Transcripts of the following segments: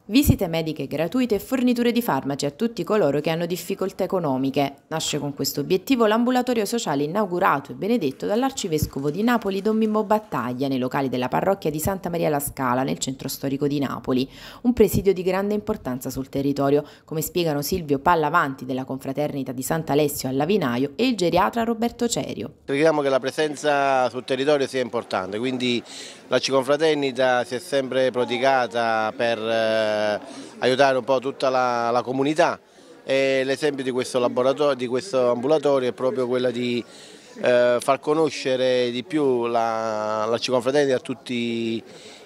Visite mediche gratuite e forniture di farmaci a tutti coloro che hanno difficoltà economiche. Nasce con questo obiettivo l'ambulatorio sociale inaugurato e benedetto dall'arcivescovo di Napoli Don Mimmo Battaglia nei locali della parrocchia di Santa Maria la Scala nel centro storico di Napoli. Un presidio di grande importanza sul territorio, come spiegano Silvio Pallavanti della confraternita di Sant'Alessio al Lavinaio e il geriatra Roberto Cerio. Crediamo che la presenza sul territorio sia importante, quindi l'Arciconfraternita si è sempre prodigata per aiutare un po' tutta la comunità e l'esempio di questo laboratorio, di questo ambulatorio è proprio quello di far conoscere di più l'Arciconfraternita a tutti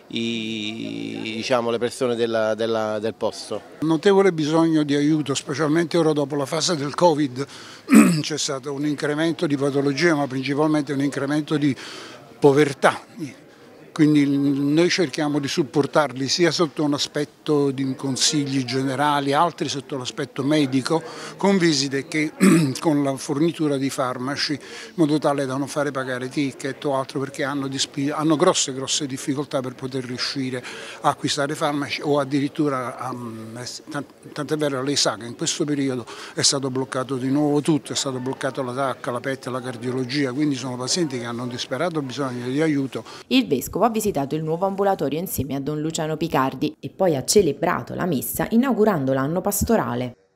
le persone del posto. Notevole bisogno di aiuto, specialmente ora dopo la fase del Covid, c'è stato un incremento di patologie ma principalmente un incremento di povertà. Quindi noi cerchiamo di supportarli sia sotto un aspetto di consigli generali, altri sotto l'aspetto medico, con visite che con la fornitura di farmaci, in modo tale da non fare pagare ticket o altro, perché hanno grosse difficoltà per poter riuscire a acquistare farmaci o addirittura, tant'è vero, lei sa che in questo periodo è stato bloccato di nuovo tutto, è stato bloccato la TAC, la PET, la cardiologia, quindi sono pazienti che hanno un disperato bisogno di aiuto. Il vescovo ha visitato il nuovo ambulatorio insieme a Don Luciano Picardi e poi ha celebrato la messa inaugurando l'anno pastorale.